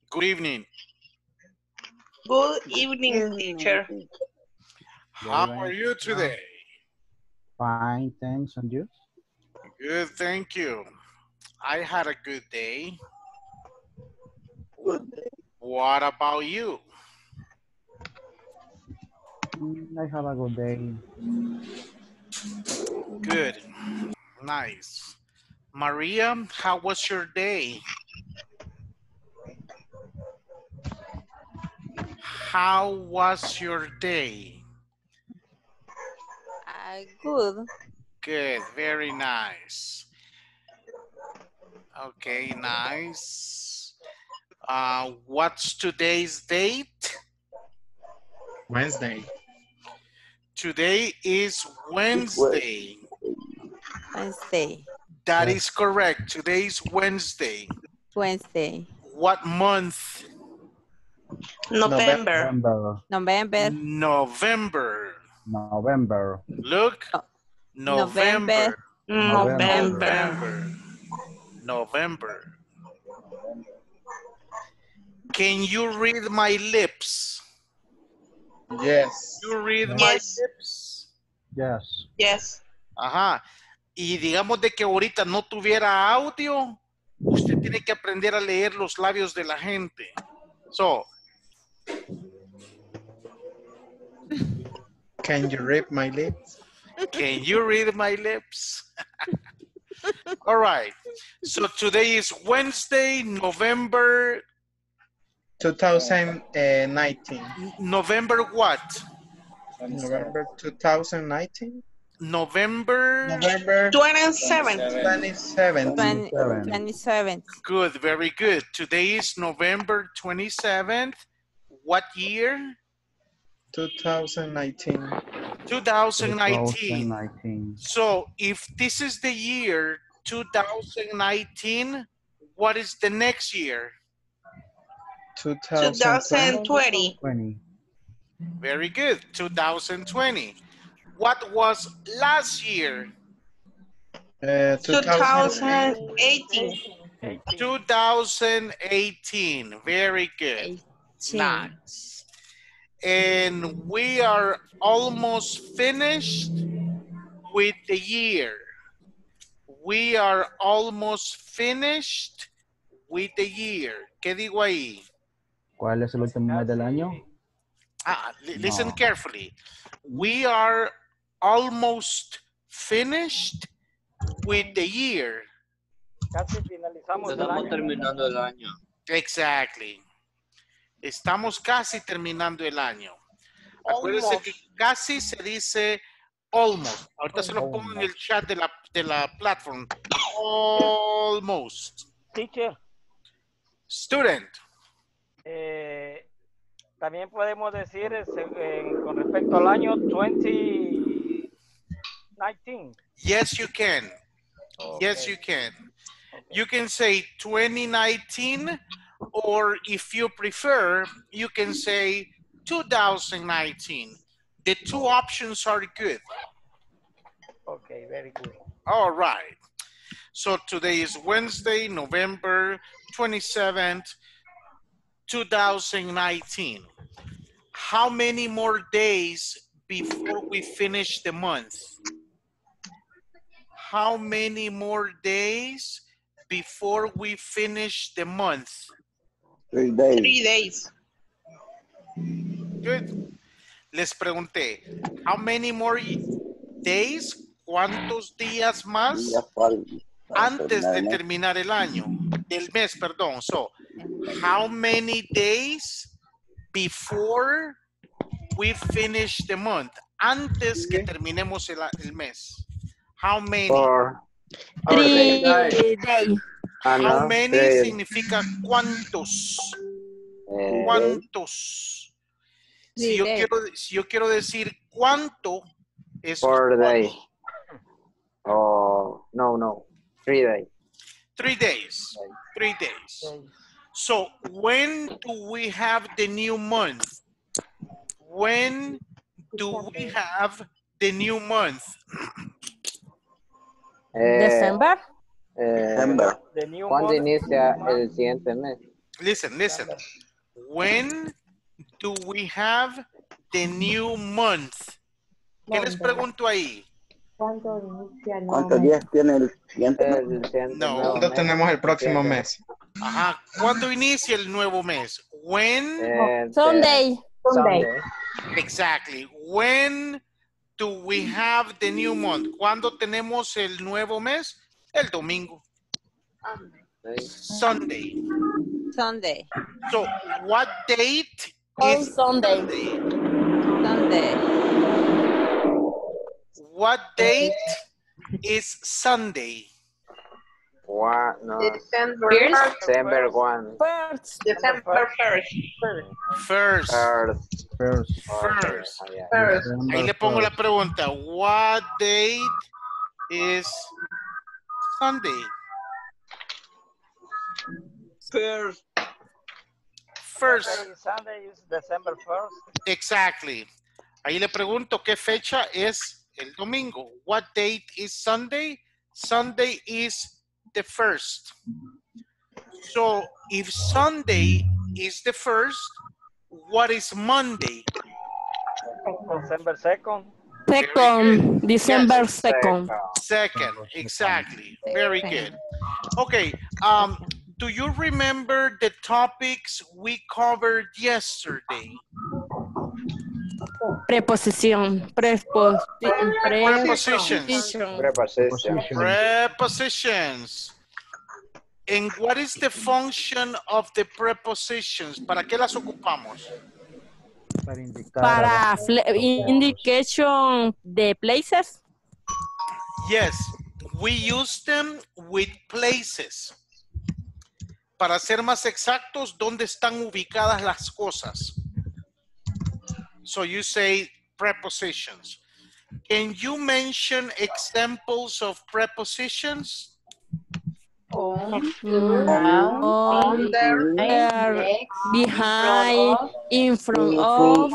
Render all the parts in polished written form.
Good evening. Good evening, teacher. How are you today? Fine, thanks. And you? Good, thank you. I had a good day. What about you? I have a good day. Good. Nice. Maria, how was your day? How was your day? Good. Good, very nice. Okay, nice. What's today's date? Wednesday. Today is Wednesday. Wednesday. That is correct. Today is Wednesday. Wednesday. What month? November. November. November. November. Look. November. November. November. Can you read my lips? Yes. You read my Yes. lips? Yes. Yes. Ajá. Y digamos de que ahorita no tuviera audio, usted tiene que aprender a leer los labios de la gente. So, Can you read my lips? can you read my lips? All right. So today is Wednesday, November 2019. November what? November 2019. November. November 27th. 27th. 27th. Good, very good. Today is November 27th. What year? 2019. 2019. 2019. So if this is the year 2019, what is the next year? 2020. 20. Very good, 2020. What was last year? 2018. 2018. Very good. Nice. And we are almost finished with the year. We are almost finished with the year. ¿Qué digo ahí? ¿Cuál es el último mes del año? Listen No. carefully. We are almost finished with the year. Casi finalizamos el Estamos año. terminando el año. Exactly. Estamos casi terminando el año. Acuérdense que casi se dice almost. Ahorita se lo pongo en el chat de la platform. Almost. Teacher, Student. también podemos decir con respecto al año 2019. Yes, you can. Okay. Yes, you can. You can say 2019, or if you prefer, you can say 2019. The two options are good. Okay, very good. All right. So today is Wednesday, November 27th, 2019. How many more days before we finish the month? How many more days before we finish the month? 3 days. Good. Les pregunté, how many more days? ¿Cuántos días más antes de terminar el año? El mes, perdón. So, how many days before we finish the month? Antes que terminemos el mes. How many? 3 days. How many significa cuántos. ¿Cuántos? Si yo quiero decir cuánto, es 4 days. Oh, no. 3 days. 3 days. 3 days. So when do we have the new month? When do we have the new month? December. December. The new ¿Cuándo month, inicia el siguiente mes? Listen. When do we have the new month? ¿Qué les pregunto ahí? ¿Cuántos días tiene el siguiente mes? No. ¿Cuándo tenemos el próximo mes? Ajá. ¿Cuándo inicia el nuevo mes? When? Sunday. Exactly. When do we have the new month? ¿Cuándo tenemos el nuevo mes? El domingo. Sunday. Sunday. So, what date On is Sunday. Sunday. What date is Sunday? What? No. December December 1. First. December 1st. First. Ahí le pongo la pregunta. What date is Sunday? First. Sunday is December 1st. Exactly. Ahí le pregunto qué fecha es el domingo. What date is Sunday? Sunday is the 1st. So if Sunday is the 1st, what is Monday? December 2nd. Second. December Yes. 2nd. Second, exactly. Very good. Okay. Do you remember the topics we covered yesterday? Preposición. Prepositions. Prepositions. And what is the function of the prepositions? ¿Para qué las ocupamos? Para indicar. Para indication de places. Yes, we use them with places. Para ser más exactos, ¿dónde están ubicadas las cosas? So you say prepositions. Can you mention examples of prepositions? Under, Behind, in front of,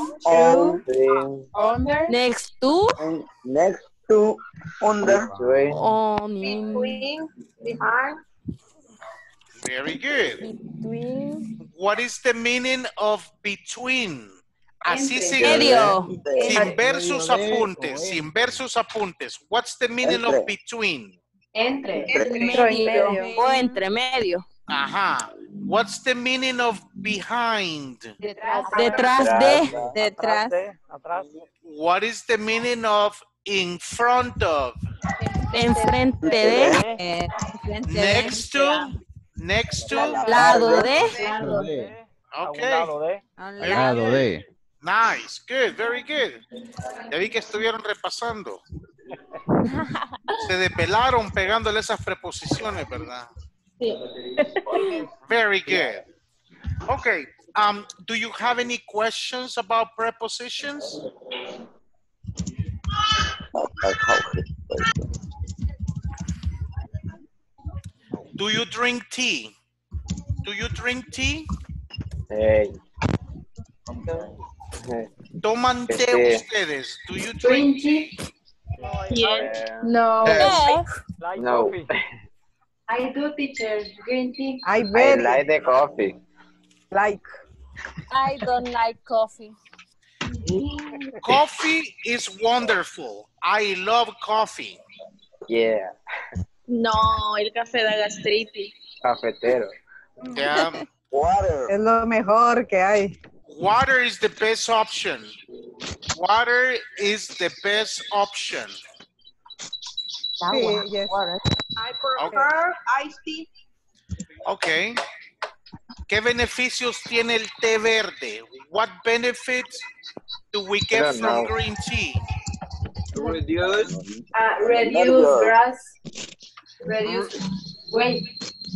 next to, Next to, under. on, in, between, behind, Very good. between, What is the meaning of between? Así sin, medio, sin ver sus apuntes, sin ver sus apuntes. What's the meaning of between? medio, o entre medio, Ajá. What's the meaning of behind? detrás de, detrás, Atrás. What is the meaning of in front of? enfrente de, Next to? Next to? lado de, A un Okay. lado de. Lado de. Nice. Good. Very good. Ya vi que estuvieron repasando. Se depelaron pegándole esas preposiciones, ¿verdad? Very good. Okay. Do you have any questions about prepositions? Do you drink tea? Do you drink tea? ¿Toman té ustedes? Do you drink tea? no, Like No. coffee. I do, teacher. Green tea. I like the coffee. Like. I don't like coffee. Coffee is wonderful. I love coffee. Yeah. No, el café da gastritis. Cafetero. Yeah. Water. Es lo mejor que hay. Water is the best option. Water is the best option. Sí, yes. I prefer iced tea. Okay. ¿Qué beneficios tiene el té verde? What benefits do we get don't from know. green tea? Reduce. Reduce grass. Reduce weight.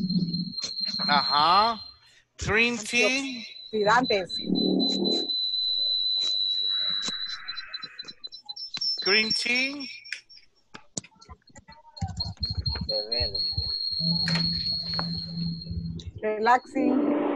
Ajá. Green tea. Antioxidantes. Green tea. Relaxing.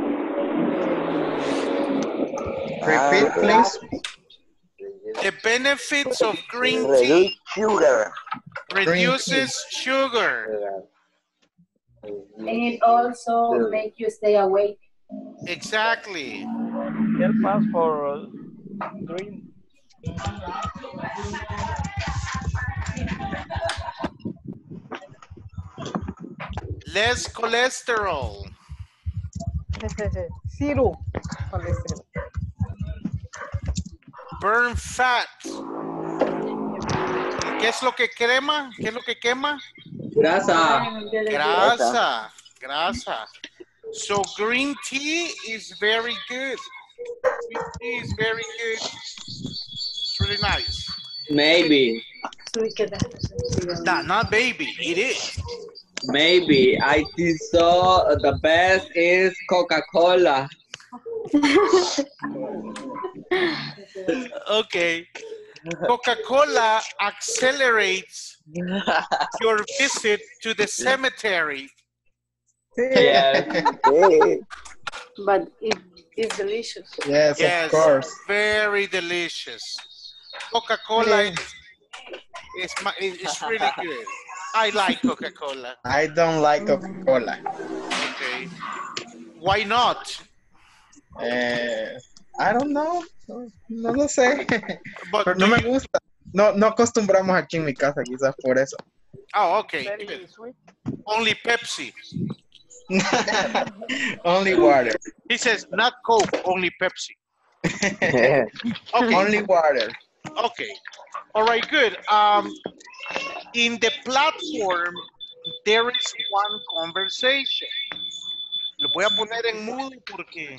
Repeat, please. The benefits of green Reduce tea sugar. reduces sugar. And it also makes you stay awake. Exactly. Help us for green. Less cholesterol. Zero. Colesterol. Burn fat. ¿Qué es lo que crema? ¿Qué es lo que quema? Grasa. Grasa. Grasa. So green tea is very good. Green tea is very good. It's really nice. Maybe. Nah, not baby. It is. Maybe. I think so. The best is Coca-Cola. Okay. Coca-Cola accelerates your visit to the cemetery. Yes. But it's delicious. Yes, Yes, of course. very delicious. Coca-Cola is really good. I like Coca-Cola. I don't like Coca-Cola. Okay. Why not? I don't know. No lo sé. But Pero no me gusta. No acostumbramos aquí en mi casa, quizás por eso. Oh, okay. Very Good. sweet. Only Pepsi. Only water. He says not Coke, only Pepsi. Yeah. Okay. Only water. Okay. All right, good. In the platform, there is one conversation. Lo voy a poner en mudo porque...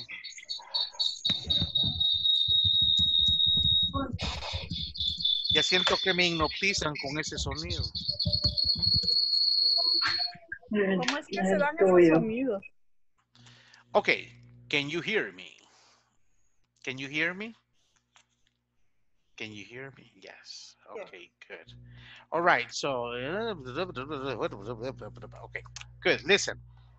Ya siento que me hipnotizan con ese sonido. ¿Cómo es que se dan esos sonidos? Okay, can you hear me? Can you hear me? Can you hear me? Yes. Okay, good. All right, so okay, good. Listen.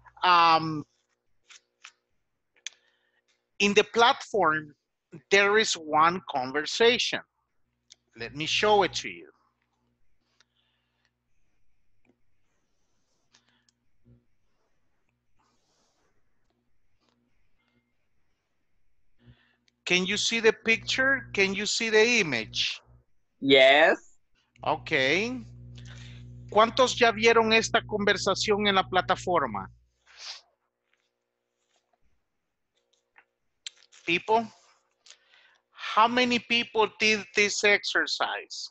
In the platform, there is one conversation. Let me show it to you. Can you see the picture? Can you see the image? Yes. Okay. ¿Cuántos ya vieron esta conversación en la plataforma? People? How many people did this exercise?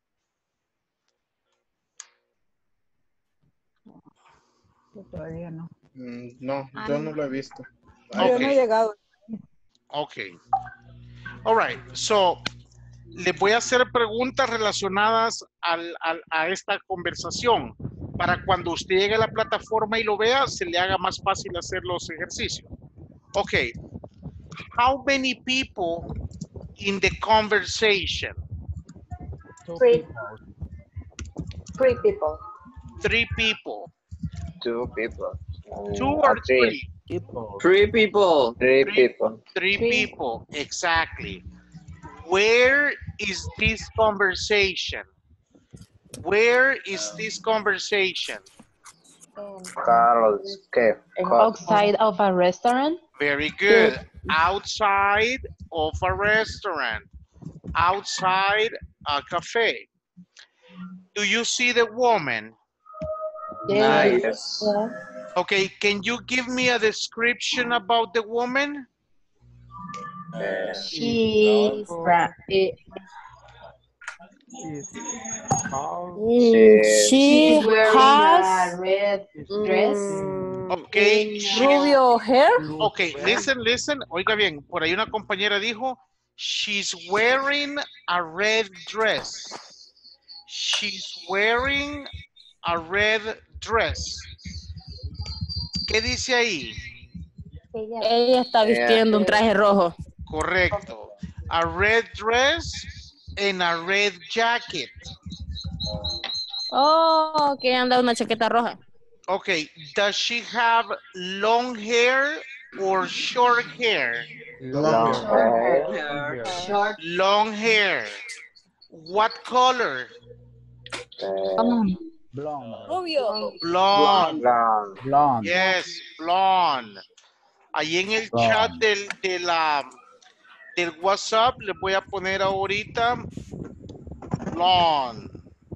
Todavía no. No, yo no lo he visto. Yo no he Okay. llegado. Okay. All right. So, le voy a hacer preguntas relacionadas a esta conversación para cuando usted llegue a la plataforma y lo vea, se le haga más fácil hacer los ejercicios. Okay. How many people in the conversation? Three people. 3 people. 2 people. 2 or 3? Three people. 3 people. 3 people, exactly. Where is this conversation? Where is this conversation? Carlos, ¿qué? Outside of a restaurant. Very good. Outside of a restaurant. Outside a cafe. Do you see the woman? Nice. Okay, can you give me a description about the woman? She's She's wearing has a red dress. Okay. rubio hair. Okay, listen. Oiga bien, por ahí una compañera dijo, she's wearing a red dress. She's wearing a red dress. ¿Qué dice ahí? Ella está vistiendo un traje rojo. Correcto. A red dress and a red jacket. Oh, que anda una chaqueta roja. Okay, does she have long hair or short hair? Long hair. Short. Long hair. What color? Rubio. Blonde. Long. Blonde. Yes, blonde. Ahí en el chat del WhatsApp les voy a poner ahorita blonde,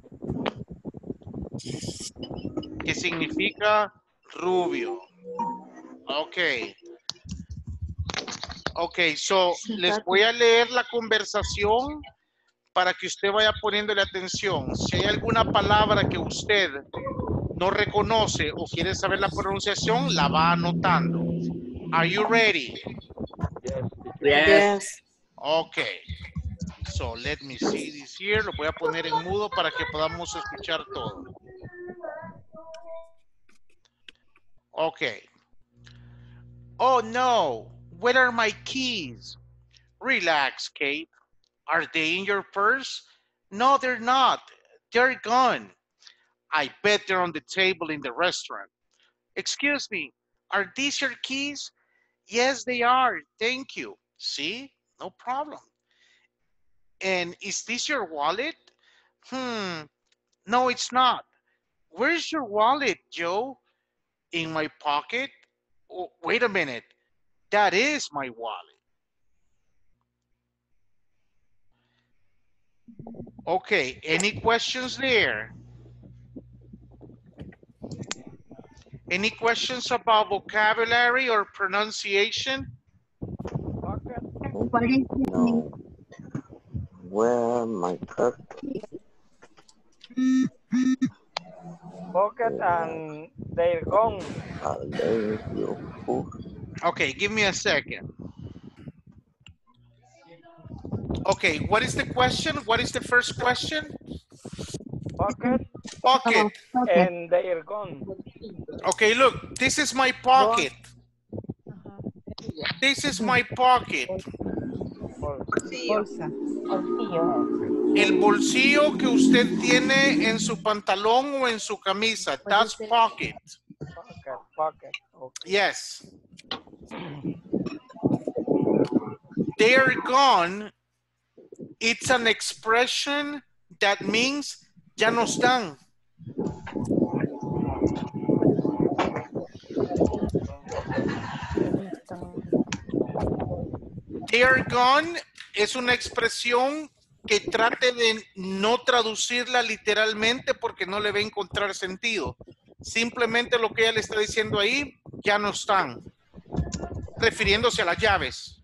que significa rubio. Ok. Ok, so les voy a leer la conversación para que usted vaya poniéndole atención. Si hay alguna palabra que usted no reconoce o quiere saber la pronunciación, la va anotando. Are you ready? Yes. Okay. So let me see this here. Lo voy a poner en mudo para que podamos escuchar todo. Okay. Oh no, where are my keys? Relax, Kate. Are they in your purse? No, they're not. They're gone. I bet they're on the table in the restaurant. Excuse me, are these your keys? Yes, they are. Thank you. See? No problem. And is this your wallet? No, it's not. Where's your wallet, Joe? In my pocket? Oh, wait a minute. That is my wallet. Okay, any questions there? Any questions about vocabulary or pronunciation? No. Where my cookie? Pocket and they're gone. Okay, give me a second. Okay, what is the question? What is the first question? Pocket. Pocket. And they're gone. Okay, look, this is my pocket. This is my pocket. Bolsa. El bolsillo que usted tiene en su pantalón o en su camisa. That's pocket. Pocket. Okay. Yes. They're gone. It's an expression that means ya no están. They're gone es una expresión que trate de no traducirla literalmente porque no le va a encontrar sentido. Simplemente lo que ella le está diciendo ahí, ya no están. Refiriéndose a las llaves.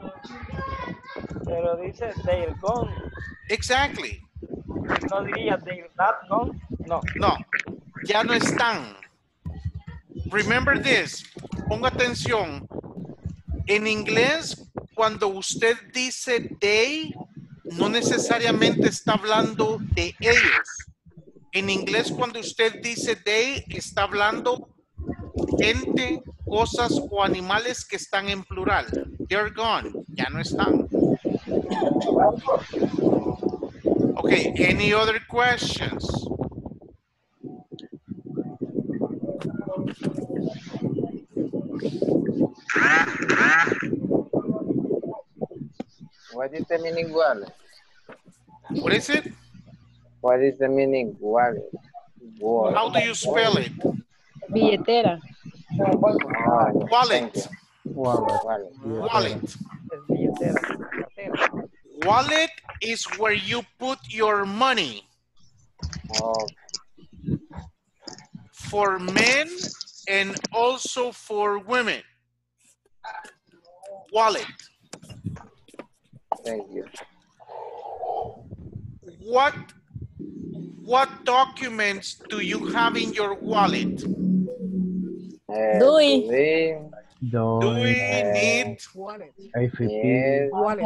Pero dice they're gone. Exactly. No diría they're not gone. No. No, ya no están. Remember this. Ponga atención. En inglés, cuando usted dice they, no necesariamente está hablando de ellos. En inglés, cuando usted dice they, está hablando gente, cosas o animales que están en plural. They're gone. Ya no están. Okay, any other questions? What is the meaning wallet? What is it? What is the meaning wallet? How do you spell it? Billetera. Wallet. Wallet. Wallet is where you put your money. For men and also for women. Wallet. Thank you. What documents do you have in your wallet? Do we need AFP, Wallet.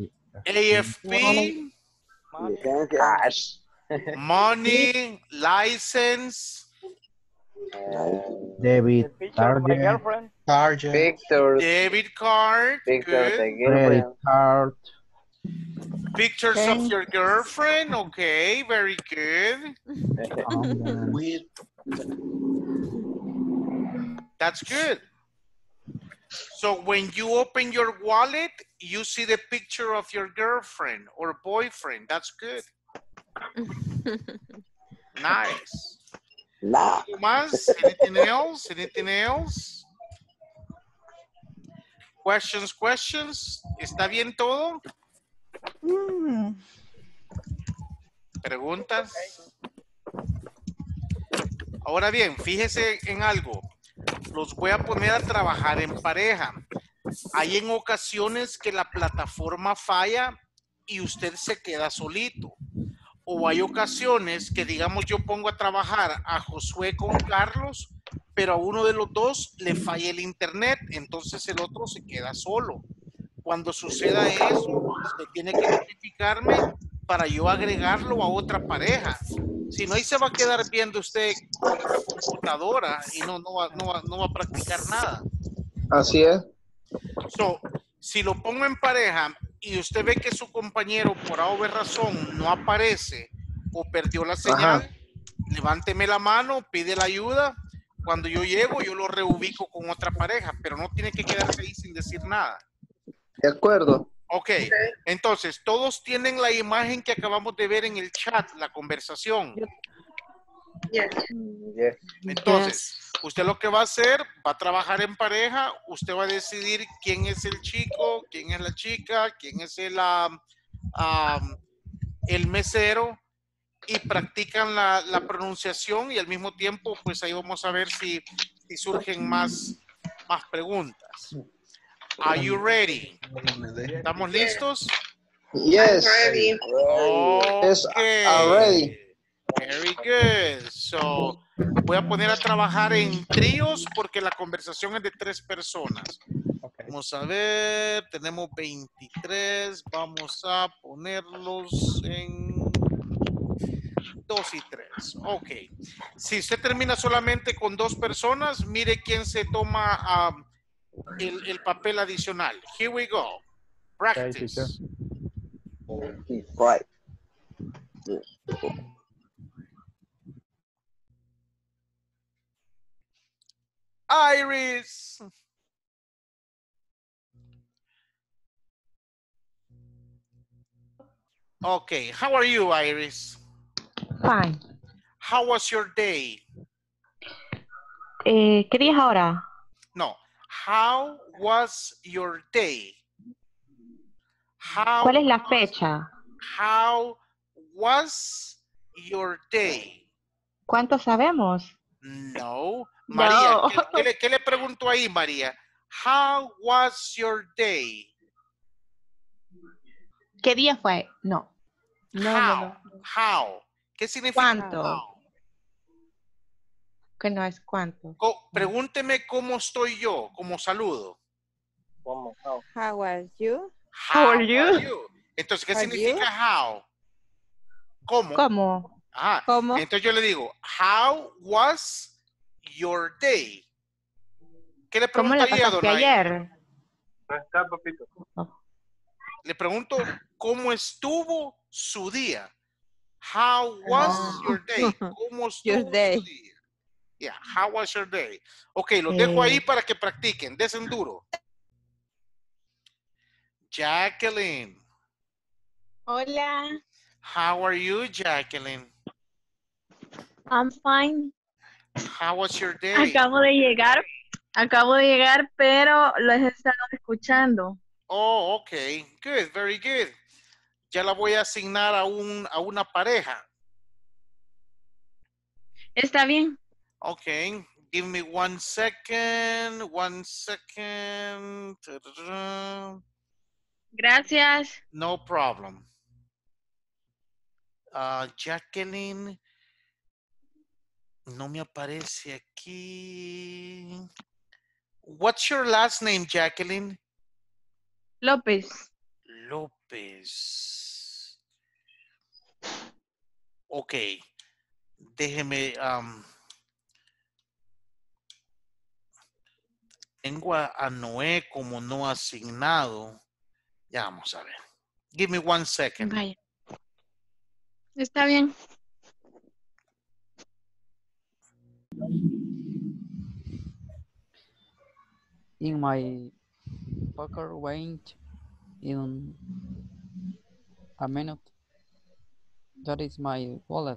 AFP, Cash. money, license, debit, Picture of my target, girlfriend. Target. Pictures. debit card, Pictures good. credit card, Pictures of your girlfriend, okay, very good. That's good. So when you open your wallet, you see the picture of your girlfriend or boyfriend. That's good. Nice. ¿Algo más? Anything else? Anything else? Questions. ¿Está bien todo? ¿Preguntas? Ahora bien, fíjese en algo. Los voy a poner a trabajar en pareja. Hay en ocasiones que la plataforma falla y usted se queda solito. O hay ocasiones que, digamos, yo pongo a trabajar a Josué con Carlos, pero a uno de los dos le falla el internet, entonces el otro se queda solo. Cuando suceda eso, usted tiene que notificarme para yo agregarlo a otra pareja. Si no, ahí se va a quedar viendo usted computadora y no va a practicar nada. Así es. So, si lo pongo en pareja y usted ve que su compañero por A o B razón no aparece o perdió la señal, levánteme la mano, pide la ayuda. Cuando yo llego, yo lo reubico con otra pareja, pero no tiene que quedarse ahí sin decir nada. De acuerdo. Ok, entonces, todos tienen la imagen que acabamos de ver en el chat, la conversación. Entonces, usted lo que va a hacer, va a trabajar en pareja, usted va a decidir quién es el chico, quién es la chica, quién es el mesero, y practican la pronunciación y al mismo tiempo, pues ahí vamos a ver si surgen más preguntas. Are you ready? ¿Estamos listos? Yes. Okay. Yes, I'm ready. Very good. So, voy a poner a trabajar en tríos porque la conversación es de 3 personas. Vamos a ver, tenemos 23. Vamos a ponerlos en 2 y 3. Ok. Si usted termina solamente con 2 personas, mire quién se toma el papel adicional. Here we go. Practice. Right. Iris. Okay, how are you, Iris? Fine. How was your day? ¿Qué día es ahora? No, how was your day? ¿Cuál es la fecha? How was your day? ¿Cuánto sabemos? No. María, No. ¿qué le pregunto ahí, María? How was your day? ¿Qué día fue? No. How. ¿Qué significa ¿Cuánto? how? Que no es cuánto. Pregúnteme cómo estoy yo, como saludo. How are you? How are you? Entonces, ¿qué significa how? ¿Cómo? ¿Cómo? Ajá. ¿Cómo? Entonces yo le digo, how was your day? ¿Qué le ¿Cómo pregunto la ahí a pasaste Donay? ayer? Está, papito. Le pregunto, ¿cómo estuvo su día? How was your day? ¿Cómo estuvo Your day. su día? Yeah, how was your day? Ok, los dejo ahí para que practiquen. Desen duro. Jacqueline. Hola. How are you, Jacqueline? I'm fine. How was your day? Acabo de llegar, pero los he estado escuchando. Oh, okay. Good, very good. Ya la voy a asignar a una pareja. Está bien. Okay. Give me 1 second. 1 second. Gracias. No problem. Jacqueline. No me aparece aquí. What's your last name, Jacqueline? López. López. Ok. Déjeme. Tengo a Noé como no asignado. Ya vamos a ver. Give me 1 second. Vaya. Está bien. In my pocket went in a minute. That is my wallet.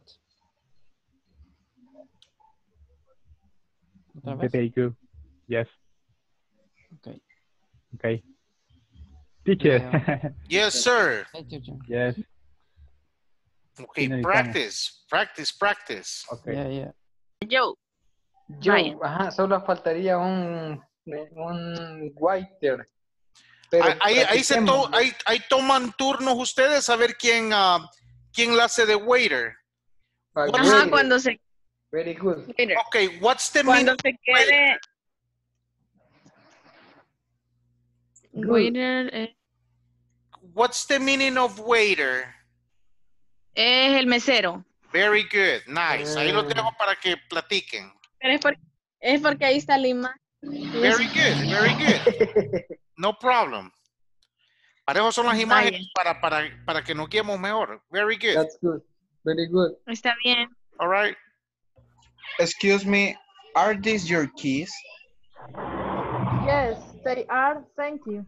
Very good. Yes. Okay. Okay. Teacher. Yes, sir. Yes. Okay, practice. Okay. Yeah. Yo, Vaya. ajá, solo faltaría un waiter. Pero ahí toman turnos ustedes a ver quién la hace de waiter. Ajá, cuando se... Very good. Okay, what's the Cuando meaning? se quede... Waiter... What's the meaning of waiter? Es el mesero. Very good, nice. Ahí lo dejo para que platiquen. Pero es porque ahí está la imagen. Very good. No problem. Para eso son las imágenes, para que nos guiemos mejor. Very good. That's good. Very good. Está bien. All right. Excuse me, are these your keys? Yes, they are. Thank you.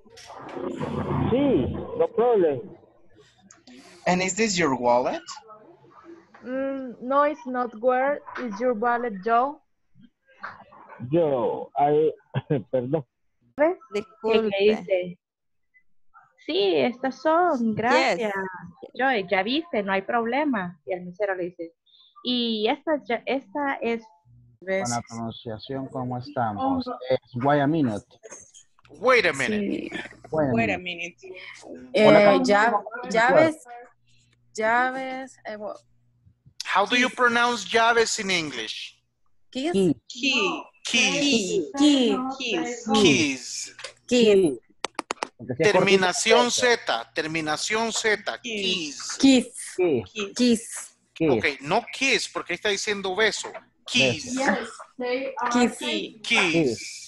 Sí, no problem. And is this your wallet? No, it's not. Where is your wallet, Joe? Perdón. Disculpe. ¿Qué dice? Sí, estas son, gracias. Joy, ya viste, no hay problema. Y el mesero le dice, y esta es... Con la pronunciación, ¿cómo estamos? Es wait a minute. Wait a minute. Sí. Wait a minute. Llaves. How do you pronounce llaves in English? Keys. Keys. Terminación Z. Keys. Ok, no kiss, porque está diciendo beso. Keys. Yes, they are Keys.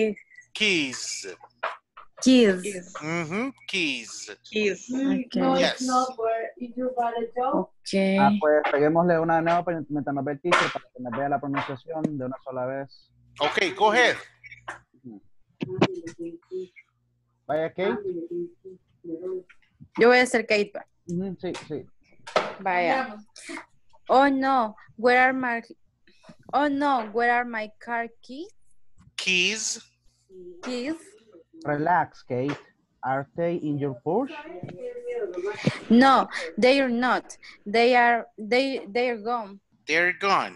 Keys. Okay. No, Yes. it's not. Where is your wallet, Joe? Okay. Pues peguémosle una nueva mientras nos ve el teacher para que nos vea la pronunciación de una sola vez. Ok, go ahead. Vaya, Kate. Yo voy a hacer Kate. Sí. Vaya. Oh no, where are my car keys? Keys. Relax, Kate. Are they in your purse? No, they are not. They are gone. They're gone.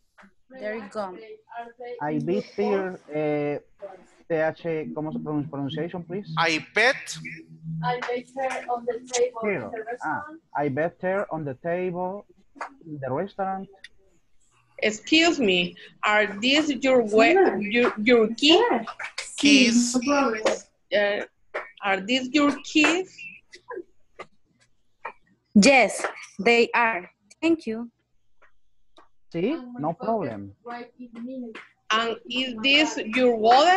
I bet here, TH, ¿cómo se pronuncia? Pronunciation, please. I bet her on the table in the restaurant. I bet her on the table in the restaurant. Excuse me, are these your keys? Keys. Are these your keys? Yes, they are. Thank you. Sí, no problem. And is this your wallet?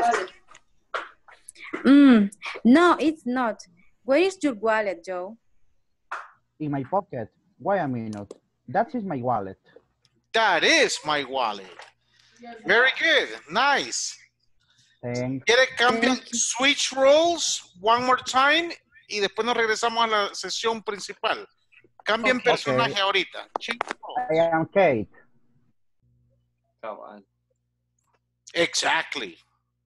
No, it's not. Where is your wallet, Joe? In my pocket. Wait a minute. That is my wallet. That is my wallet. Very good. Nice. ¿Quiere cambiar? Switch roles one more time y después nos regresamos a la sesión principal. Cambien personaje ahorita. I am Kate. Come on. Exactly.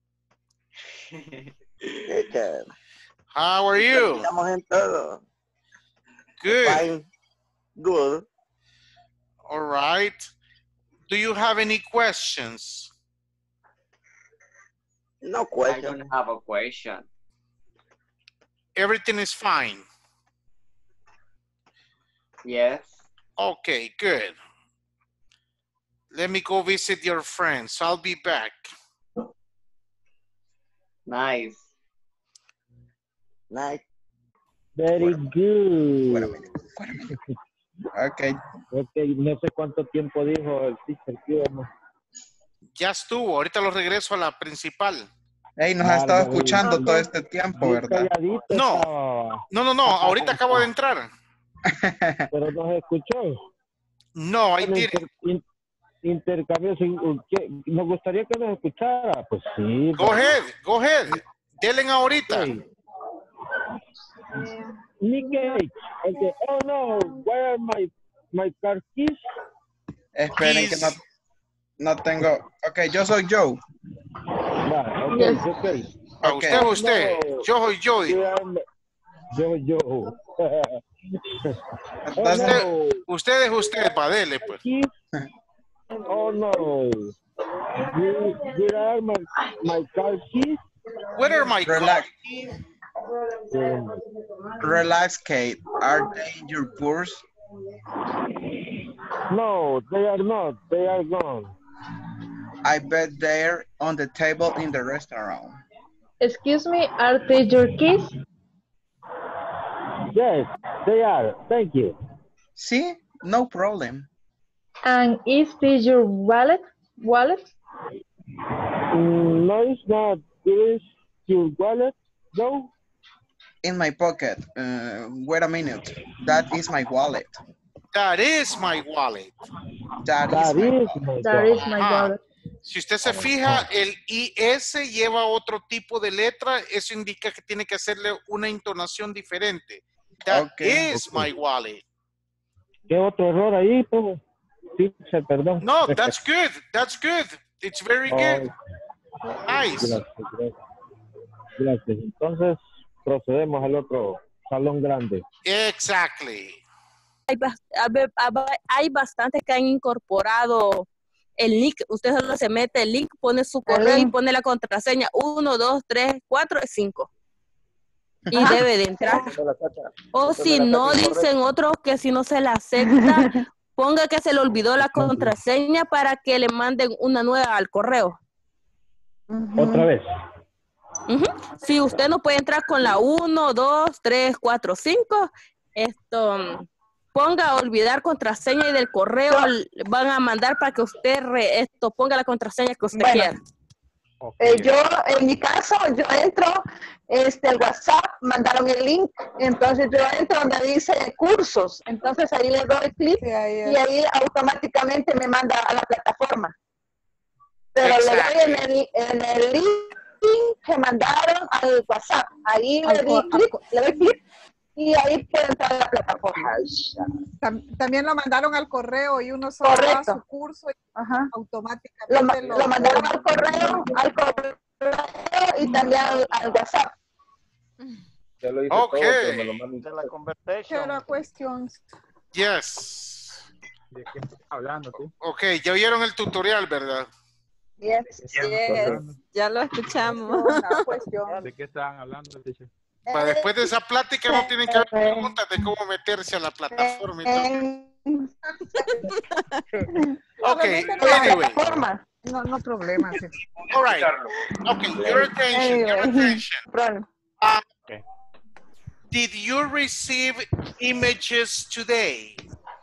How are you? Estamos en todo. Good. Fine. Good. All right. Do you have any questions? No question. I don't have a question. Everything is fine. Yes. Okay, good. Let me go visit your friends. I'll be back. Nice. Very good. Okay. No sé cuánto tiempo dijo el teacher que íbamos. Ya estuvo, ahorita lo regreso a la principal. Hey, nos ha estado escuchando todo este tiempo, ¿verdad? No, ahorita acabo de entrar. Pero nos escuchó. No, ahí tiene. Intercambio, nos gustaría que nos escuchara, pues sí. Go ahead. Delen ahorita. Nick, okay. Oh no, where are my car keys? Esperen que no tengo. Ok, yo soy Joe. Okay. Okay. Usted. No. Yo soy yo. Yo. Usted es usted, pa' dele, pues. Oh no. Where are my car keys? Where are my Relax. keys? Relax, Kate. Are they in your purse? No, they are not. They are gone. I bet they're on the table in the restaurant. Excuse me, are they your keys? Yes, they are. Thank you. See? No problem. And is this your wallet? No, it's not. Is your wallet, though? In my pocket. Wait a minute. That is my wallet. That is my wallet. That is my wallet. Si usted se fija, el IS lleva otro tipo de letra. Eso indica que tiene que hacerle una entonación diferente. That is my wallet. ¿Qué otro error ahí? Sí, perdón. No, that's good. That's good. It's very good. Nice. Gracias. Entonces, procedemos al otro salón grande. Exactly. Hay bastantes que han incorporado el link. Usted solo se mete el link, pone su correo y pone la contraseña 1, 2, 3, 4, 5. Y debe de entrar. O si no, dicen otros que si no se la acepta, ponga que se le olvidó la contraseña para que le manden una nueva al correo. Otra vez. Si usted no puede entrar con la 1, 2, 3, 4, 5, ponga olvidar contraseña y del correo van a mandar para que usted ponga la contraseña que usted quiera. Yo, en mi caso, yo entro al WhatsApp, mandaron el link, entonces yo entro donde dice cursos, entonces ahí le doy clic y ahí automáticamente me manda a la plataforma. Pero le doy en el link que mandaron al WhatsApp, ahí le doy clic y ahí puede entrar a la plataforma. También lo mandaron al correo y uno solo va a su curso y automáticamente lo mandaron al correo y también al WhatsApp. Ya lo hice todo, pero me lo mandan. De la conversation. La cuestión. Yes. ¿De qué estás hablando tú? Ok, ya vieron el tutorial, ¿verdad? Yes. Ya lo escuchamos. ¿De qué estaban hablando, teacher? Para después de esa plática no tienen que haber preguntas de cómo meterse a la plataforma y todo. Ok, anyway. No problema. All right. Okay, your attention. Did you receive images today?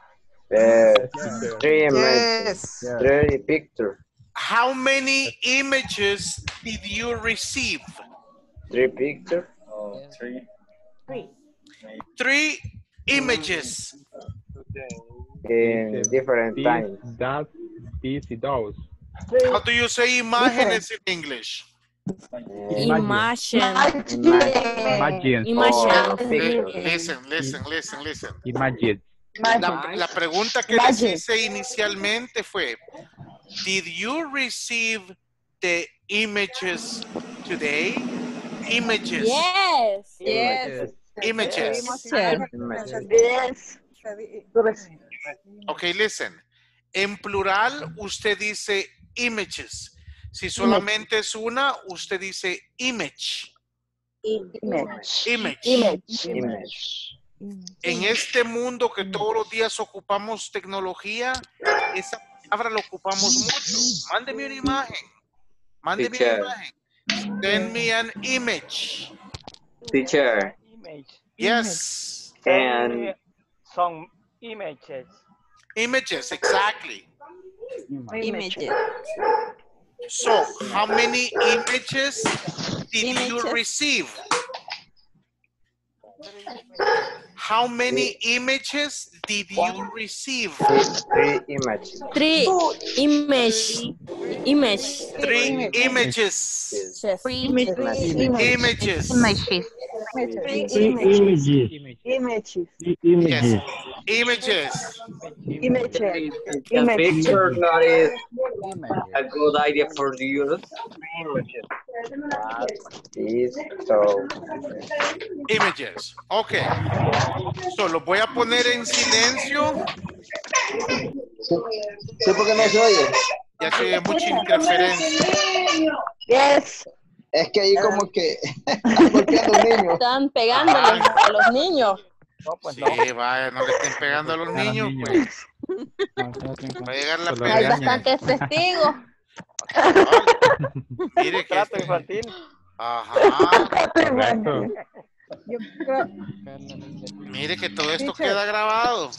3 images. 3 pictures. How many images did you receive? 3 pictures. 3 images. In different times. That, these, those. How do you say imágenes in English? Imagine. Listen. Imagine. La pregunta que les hice inicialmente fue, did you receive the images today? Images. Yes. Images. Yes. Okay, listen. En plural, usted dice images. Si solamente es una, usted dice image. Image. En este mundo que todos los días ocupamos tecnología, esa palabra la ocupamos mucho. Mándeme una imagen. Mándeme una imagen. Send me an image. Teacher. Yes. And some images. Images, exactly. Images. So, how many images did you receive? How many images did you receive? 3 images. 3 images. 3 images. 3 images. Yes. Images. The picture not is a good idea for you. Is so. Images. Ok. Solo voy a poner en silencio. Sí, porque no se oye. Ya se oye mucha interferencia. Yes. Es que ahí como que están golpeando a un niño. Están pegándole a los niños. No, pues Sí, no. vaya, no le estén pegando a los niños, pues. Va a llegar la Hay pelea. bastantes testigos. Mire que Trato infantil. Ajá. Correcto. Yo creo, Mire que todo esto Teacher. queda grabado.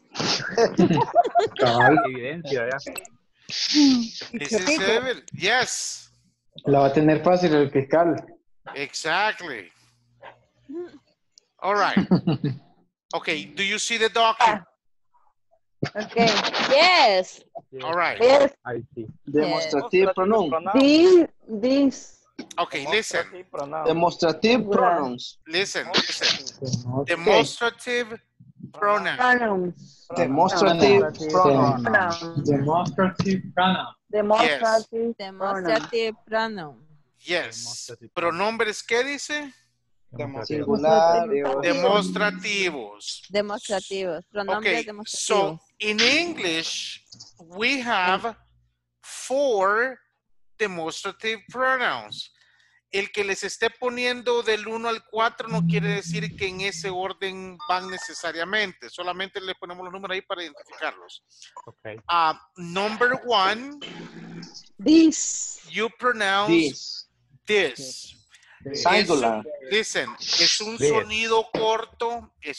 Cabal. Evidencia, ya. This is Evel. Yes. La va a tener fácil el fiscal. Exactly. All right. Okay, do you see the document? Okay. Yes. All right. Yes. Ahí sí. Demonstrative pronoun. This. Okay, listen. Demonstrative pronouns. Listen. Demonstrative pronouns. Pronouns. Demonstrative pronoun. Demonstrative pronoun. Demonstrative pronoun. Yes. ¿Pronombres qué dice? Singular. Demostrativos. Demostrativos. Pronombres Okay, demostrativos. so in English, we have 4 demonstrative pronouns. El que les esté poniendo del 1 al 4 no quiere decir que en ese orden van necesariamente. Solamente le ponemos los números ahí para identificarlos. Okay. Number 1, This. you pronounce this. Singular. Listen, es un sonido corto, y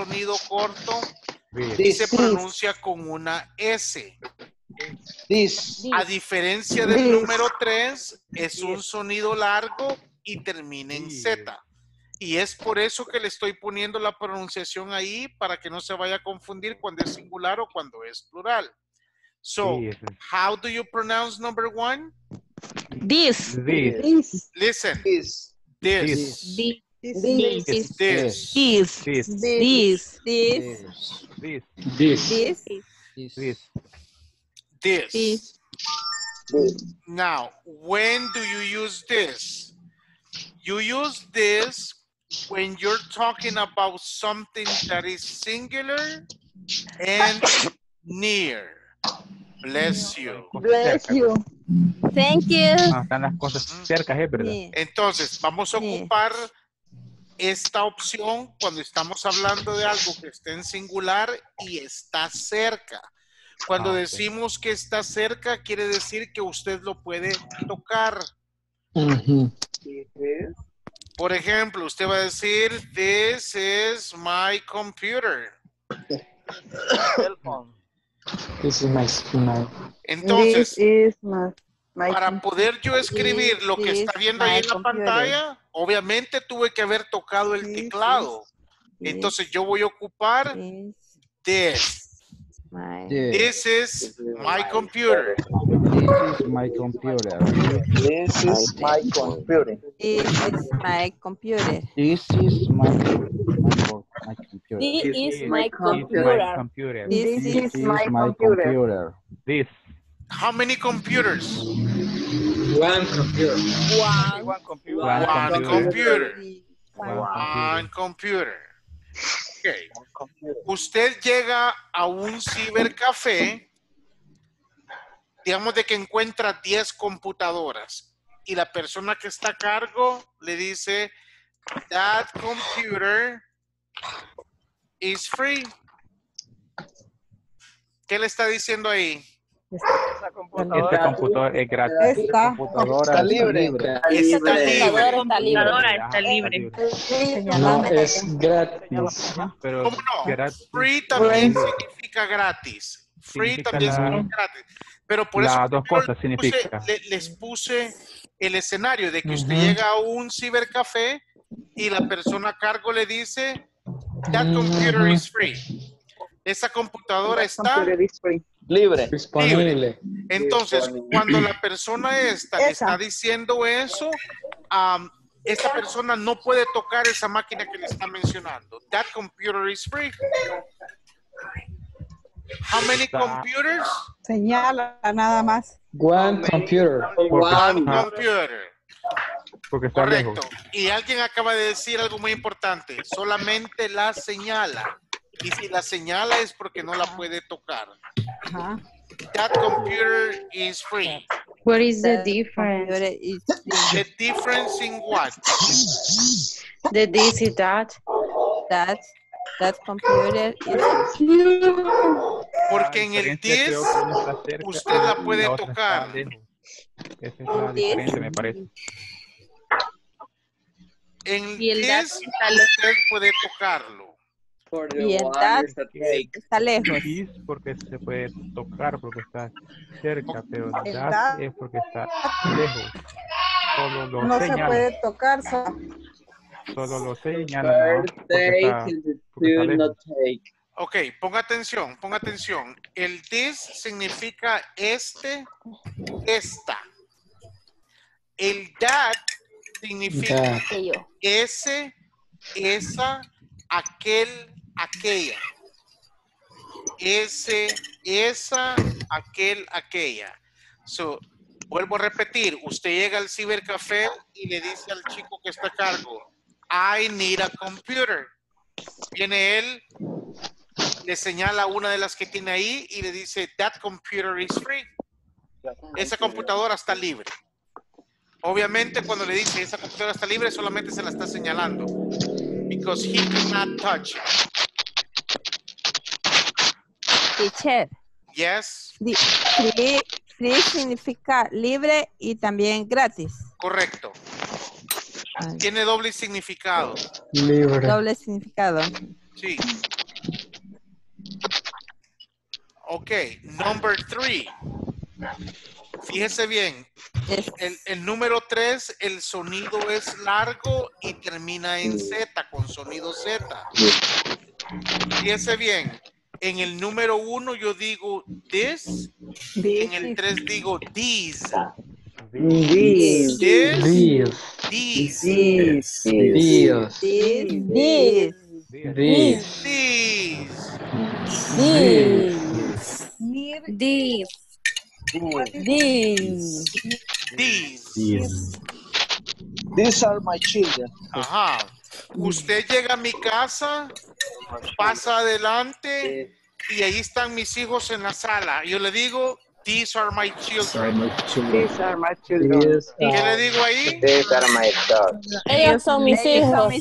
se pronuncia con una S. This. A diferencia del número 3, es un sonido largo y termina en Z. Y es por eso que le estoy poniendo la pronunciación ahí para que no se vaya a confundir cuando es singular o cuando es plural. So, how do you pronounce number 1? This. This. Listen. This. This. This. This. This. This. This. This. This. Now, when do you use this? You use this when you're talking about something that is singular and near. Bless you. Bless you. Thank you. Están las cosas cerca, es verdad. Entonces, vamos a ocupar esta opción cuando estamos hablando de algo que está en singular y está cerca. Cuando decimos que está cerca, quiere decir que usted lo puede tocar. Por ejemplo, usted va a decir, this is my computer. This is my Entonces, This is my para poder yo escribir lo que está viendo ahí en la pantalla, obviamente tuve que haber tocado el teclado. Entonces yo voy a ocupar this. This is my computer. This is my computer. This is my computer. This is my computer. This is my computer. This is my computer. This is my computer. This. How many computers? One computer. One computer. One computer. Okay. Usted llega a un cibercafé, digamos de que encuentra 10 computadoras y la persona que está a cargo le dice, that computer is free. ¿Qué le está diciendo ahí? Esta computadora, Este computador es gratis. Esta Está libre. Está libre. Está libre. No, es gratis. Pero ¿Cómo no? gratis. Free también significa gratis. Free Significa también significa gratis. Pero por eso las dos cosas les significa. les puse el escenario de que usted llega a un cibercafé y la persona a cargo le dice, that computer is free. Esa computadora está Libre. Disponible. Entonces, cuando la persona esta le está diciendo eso, esta persona no puede tocar esa máquina que le está mencionando. That computer is free. How many computers? señala nada más. One computer. One computer. porque está Correcto. lejos. Y alguien acaba de decir algo muy importante. Solamente la señala. Y si la señala es porque no la puede tocar. That computer is free. What is the difference? The difference in what? The this is that. That computer is... Porque en el 10 usted la puede tocar. Esa es la diferencia, me parece. En el 10 usted puede tocarlo. Y el that está lejos. Is porque se puede tocar porque está cerca, pero El that that es porque está lejos. Solo lo no se señala. puede tocar. Solo lo señala. ¿No? Porque está lejos. Ok, ponga atención, ponga atención. El this significa este, esta. El that significa ese, esa, aquel, aquella. Ese, esa, aquel, aquella. So, vuelvo a repetir, usted llega al cibercafé y le dice al chico que está a cargo, I need a computer. Viene él, le señala una de las que tiene ahí y le dice, that computer is free. Esa computadora está libre. Obviamente cuando le dice esa computadora está libre, solamente se la está señalando. Because he cannot touch it. Teacher. Yes. Free significa libre y también gratis. Correcto. Tiene doble significado. Libre. Doble significado. Sí. Ok, number 3. Fíjese bien. El número 3, el sonido es largo y termina en Z, con sonido Z. Fíjese bien. En el número 1 yo digo this. En el 3 digo these. This. These are my children. Ajá. Usted llega a mi casa, pasa adelante y ahí están mis hijos en la sala. Yo le digo, these are my children. These are my children. ¿Qué le digo ahí? These are my dogs. Ellos son mis hijos.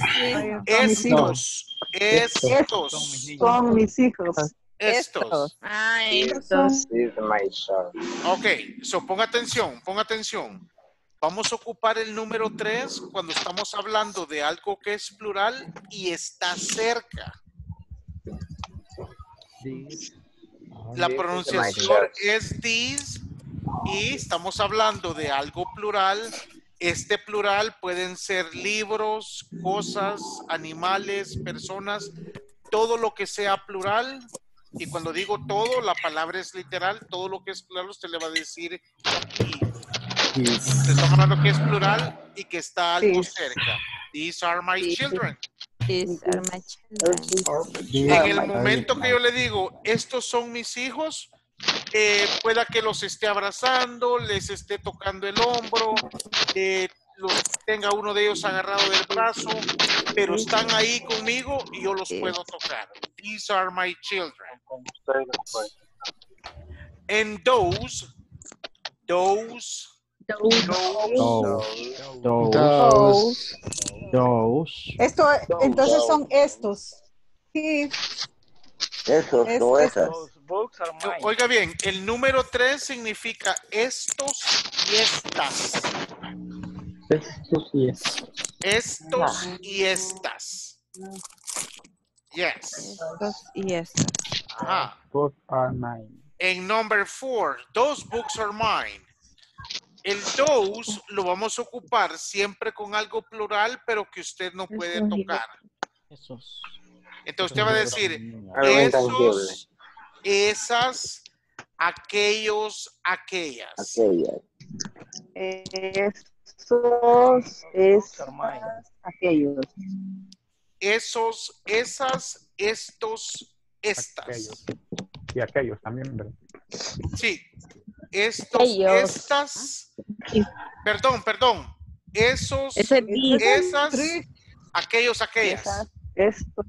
Estos son mis hijos. Estos. This is my son. Ok, so ponga atención, ponga atención. Vamos a ocupar el número 3 cuando estamos hablando de algo que es plural y está cerca. La pronunciación es these y estamos hablando de algo plural. Este plural pueden ser libros, cosas, animales, personas, todo lo que sea plural. Y cuando digo todo, la palabra es literal. Todo lo que es plural usted le va a decir aquí. Estamos hablando que es plural y que está algo cerca. These are my children. These are my children. En el momento que yo le digo, estos son mis hijos, pueda que los esté abrazando, les esté tocando el hombro, tenga uno de ellos agarrado del brazo, pero están ahí conmigo y yo los puedo tocar. These are my children. And those. Esto, entonces son estos. Sí. Esos o esas. Oiga bien, el número 3 significa estos y estas. Estos y estas. Estos y estas. Yes. Estos y estas. Ajá. Both are mine. En number 4, those books are mine. El those lo vamos a ocupar siempre con algo plural, pero que usted no puede tocar. Entonces usted va a decir, esos, esas, aquellos, aquellas. Esos, esas, aquellos. Esos, esas, estos, estas. Y aquellos también, ¿verdad? Sí. Estos, estas. Perdón. esos, Ese this. esas, aquellos, aquellas. Esto.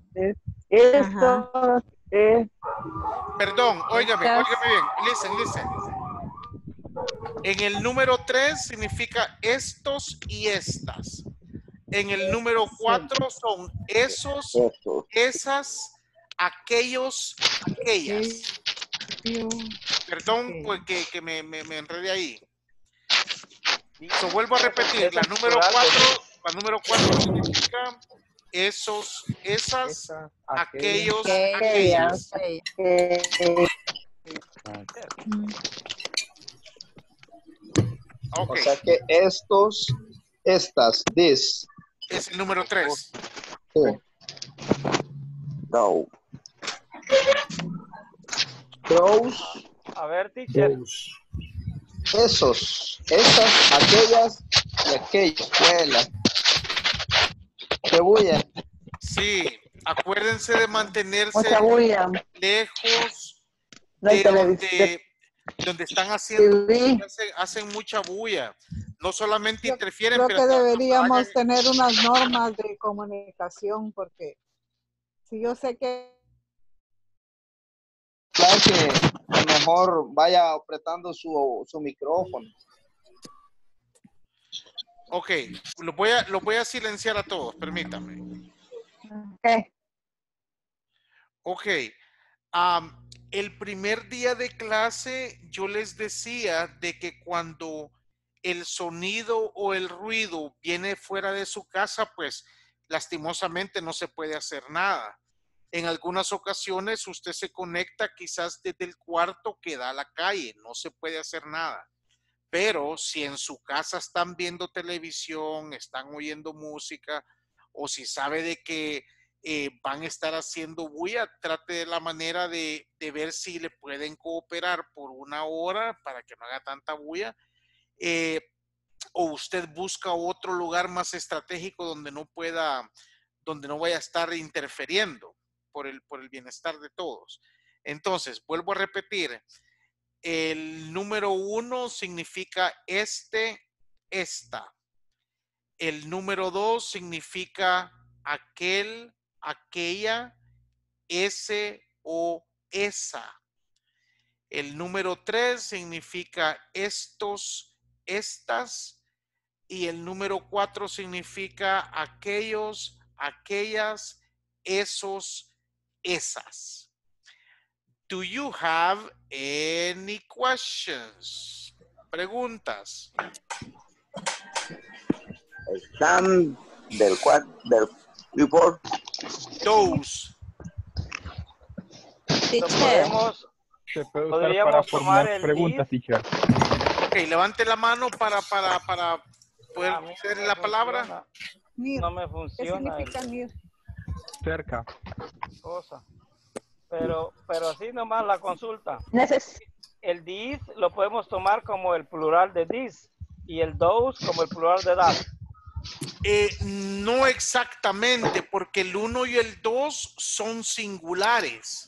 Perdón, óigame bien. Listen. En el número 3 significa estos y estas. En el número 4 son esos, esas, aquellos, aquellas. Perdón, porque que me enredé ahí. Vuelvo a repetir. La número 4 significa esos, esas, aquellos, aquellas. O sea que estos, estas, this. Es el número 3. Sí. No. Those. A ver, teacher. Esos, esas, aquellas y aquellos. Buena. Qué bulla. Sí, acuérdense de mantenerse lejos de donde están haciendo, hacen mucha bulla. No solamente interfieren, creo pero que deberíamos tener unas normas de comunicación, porque si yo sé que Claro que a lo mejor vaya apretando su micrófono. Ok, lo voy a silenciar a todos, permítame. Ok. El primer día de clase yo les decía de que cuando el sonido o el ruido viene fuera de su casa, pues lastimosamente no se puede hacer nada. En algunas ocasiones usted se conecta quizás desde el cuarto que da a la calle, no se puede hacer nada. Pero si en su casa están viendo televisión, están oyendo música, o si sabe de que van a estar haciendo bulla, trate de la manera de ver si le pueden cooperar por una hora para que no haga tanta bulla. O usted busca otro lugar más estratégico donde no vaya a estar interfiriendo por el bienestar de todos. Entonces, vuelvo a repetir. El número 1 significa esta. El número 2 significa aquel, aquella, ese o esa. El número 3 significa estos, estas. Y el número 4 significa aquellos, aquellas, esos, esas. Do you have any questions? Preguntas. Están del report. Those. Podríamos tomar el preguntas, teacher. Ok, levante la mano para poder hacer la palabra. No me funciona. Cerca. Cosa. Pero así nomás la consulta. El this lo podemos tomar como el plural de this y el those como el plural de that. No exactamente, porque el 1 y el 2 son singulares.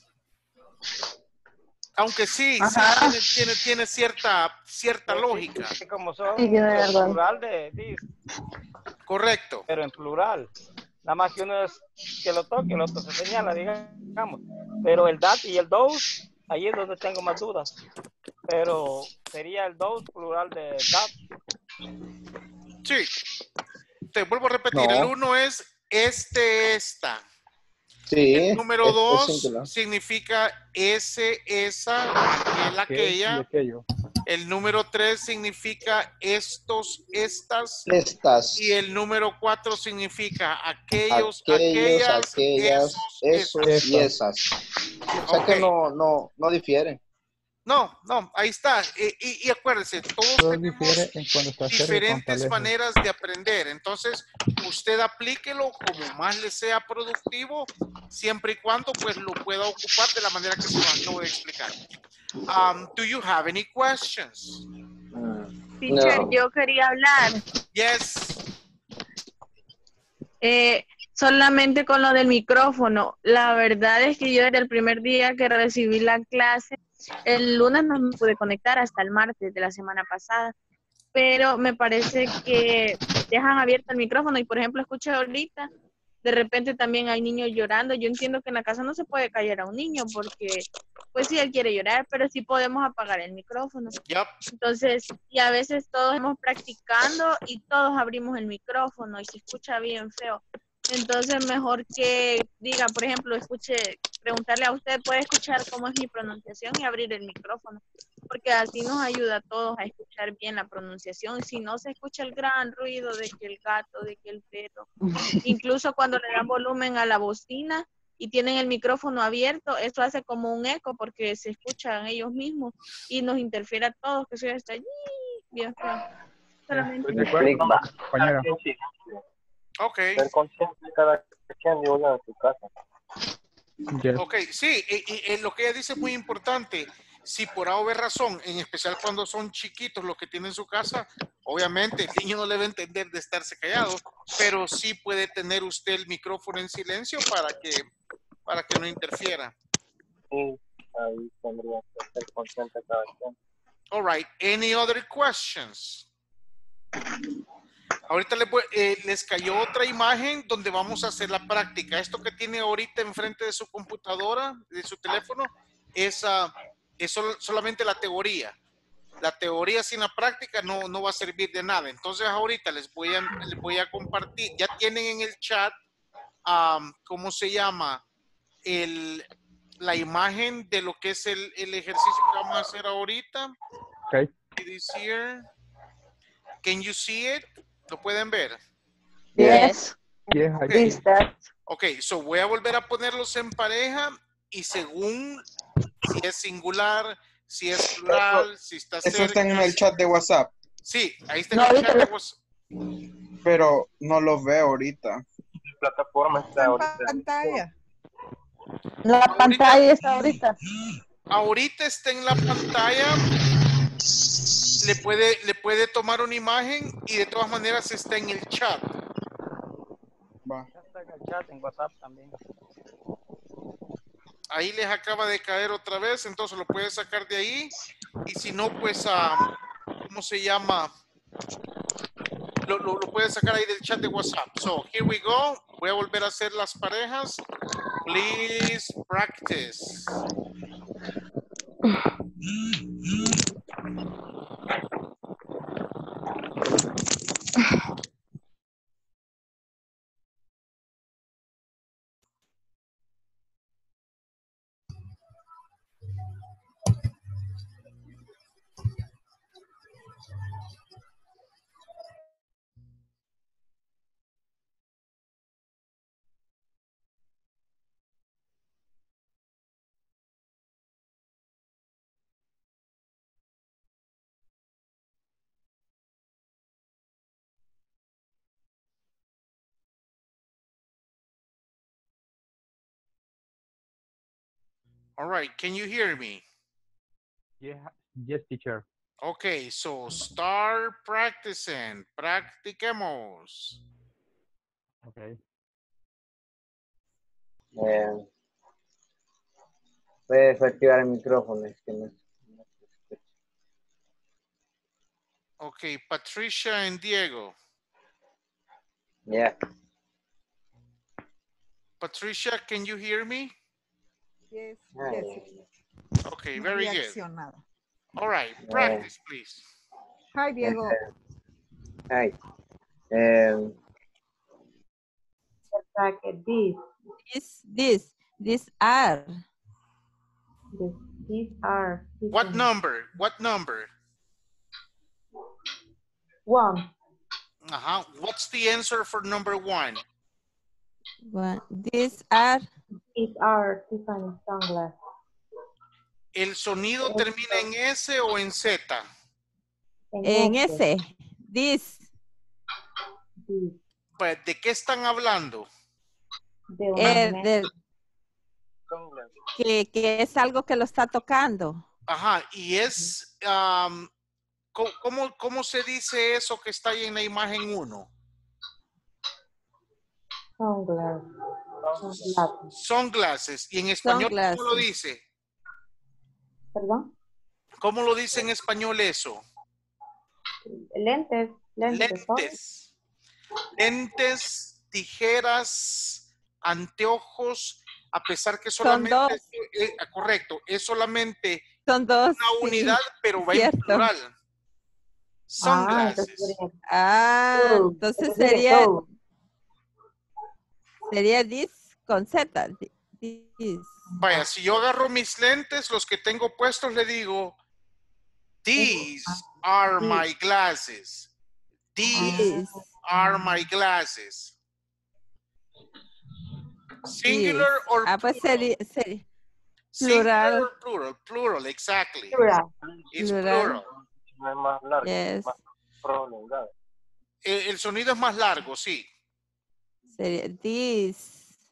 Aunque sí tiene cierta lógica. Como son el plural de this. Correcto. Pero en plural. Nada más que uno es que lo toque, el otro se señala, digamos. Pero el that y el those, ahí es donde tengo más dudas. Pero sería el those plural de that. Sí. Te vuelvo a repetir. El 1 es esta. Sí. El número 2 significa ese, esa, aquella. El número 3 significa estos, estas. Y el número 4 significa aquellos, aquellas, esos y esas. O sea que no difieren. No, ahí está. Y acuérdense, todos tenemos diferentes maneras de aprender. Entonces, usted aplíquelo como más le sea productivo, siempre y cuando pues lo pueda ocupar de la manera que se lo acabo de explicar. Do you have any questions? Teacher, yo quería hablar. Yes. Solamente con lo del micrófono. La verdad es que yo desde el primer día que recibí la clase, el lunes no me pude conectar hasta el martes de la semana pasada. pero me parece que dejan abierto el micrófono y, por ejemplo, escuché ahorita, de repente también hay niños llorando. Yo entiendo que en la casa no se puede callar a un niño porque, pues sí, él quiere llorar, pero sí podemos apagar el micrófono. Yep. Entonces, y a veces todos estamos practicando y todos abrimos el micrófono y se escucha bien feo. Entonces, mejor que diga, por ejemplo, preguntarle a usted, ¿puede escuchar cómo es mi pronunciación? Y abrir el micrófono, porque así nos ayuda a todos a escuchar bien la pronunciación. Si no se escucha el gran ruido de que el gato, de que el perro, incluso cuando le dan volumen a la bocina y tienen el micrófono abierto, eso hace como un eco porque se escuchan ellos mismos y nos interfiere a todos, que eso ya está allí, bien feo. Solamente. Compañera. Ok. Ser consciente de cada quien de una de su casa. Yes. Ok, sí, y lo que ella dice es muy importante. Si por alguna razón, en especial cuando son chiquitos los que tienen su casa, obviamente el niño no le va a entender de estarse callado, pero sí puede tener usted el micrófono en silencio para que no interfiera. Sí, ahí tendría que ser consciente cada quien. All right, any other questions? Ahorita les cayó otra imagen donde vamos a hacer la práctica. Esto que tiene ahorita enfrente de su computadora, de su teléfono, es solamente la teoría. La teoría sin la práctica no va a servir de nada. Entonces ahorita les voy a compartir. Ya tienen en el chat, ¿cómo se llama? La imagen de lo que es el ejercicio que vamos a hacer ahorita. Okay. It is here. Can you see it? ¿Lo pueden ver? Yes. Okay. Ok, so voy a volver a ponerlos en pareja y según si es singular, si es plural, si está cerca. Eso está en el chat de WhatsApp. Sí, ahí está en el chat de WhatsApp. Pero no los veo ahorita. La plataforma está ahorita. Pantalla. La pantalla está ahorita. Ahorita está en la pantalla. Le puede tomar una imagen y de todas maneras está en el chat. Está en el chat, en WhatsApp también. Ahí les acaba de caer otra vez, entonces lo puede sacar de ahí. Y si no, pues, ¿cómo se llama? Lo puede sacar ahí del chat de WhatsApp. So, here we go. Voy a volver a hacer las parejas. Please practice. All right, can you hear me? Yeah, yes, teacher. Okay, so start practicing. Practiquemos. Okay. Puedes activar el micrófono. Es que no. Okay, Patricia and Diego. Yeah. Patricia, can you hear me? Yes, yes. Okay, very good. Reaccionada. All right, practice, please. Hi, Diego. Hi. These are. These are. What number? What number? 1. What's the answer for number 1? These are. These are Tiffany sunglasses. ¿El sonido termina en S o en Z? En S. This. Pues, ¿de qué están hablando? Que es algo que lo está tocando. Ajá, y es, ¿cómo se dice eso que está ahí en la imagen 1? Sunglasses. ¿Y en español cómo lo dice? ¿Perdón? ¿Cómo lo dice en español eso? Lentes. Lentes, tijeras, anteojos, a pesar que solamente, correcto, es solamente son dos, una unidad, pero va en plural. Sunglasses. Entonces sería this con Z. This. Vaya, si yo agarro mis lentes, los que tengo puestos, le digo, these are my glasses. These are my glasses. Singular or plural? Pues sería Singular plural. or plural? Plural, exactly. Plural. It's plural. No es más largo, Yes. más prolongado. El sonido es más largo, sí. Sería this.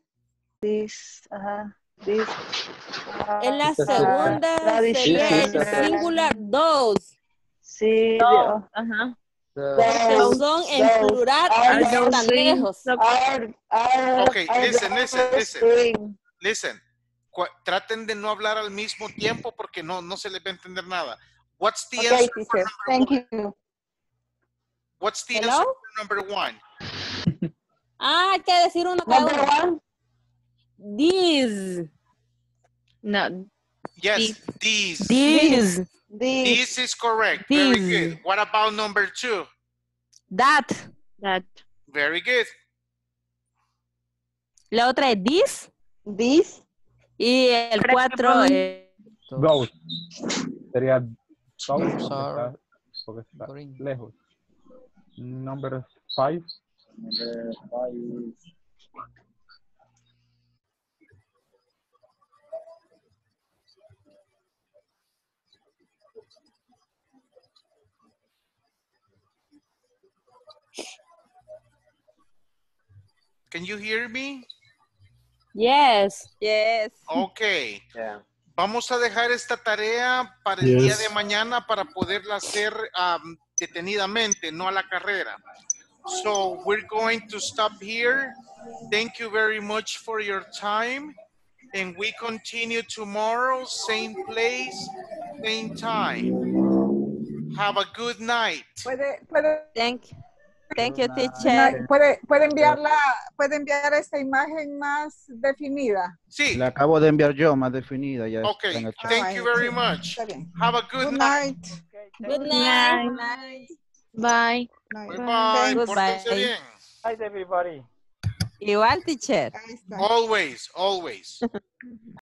En la segunda sería el singular those. Sí. Ajá. Porque son en plural y no tan lejos. Okay, listen. Traten de no hablar al mismo tiempo porque no se les va a entender nada. What's the answer for number one? What's the answer for number one? Hay que decir uno cada uno. These. No. Yes, these. This is correct. Very good. What about number two? That. Very good. La otra es this. Y el 4 es Those. Sería those porque está lejos. Number 5. Can you hear me? Yes. Okay. Vamos a dejar esta tarea para el día de mañana para poderla hacer detenidamente, no a la carrera. So we're going to stop here. Thank you very much for your time. And we continue tomorrow, same place, same time. Have a good night. Thank you, teacher. ¿Puede enviar esta imagen más definida? Sí. La acabo de enviar yo, más definida. Ya Okay, está en el chat. thank you very much. Have a good night. Good night. Bye. Bye. Pórtense bien. Bye, everybody. Igual, teacher. Always.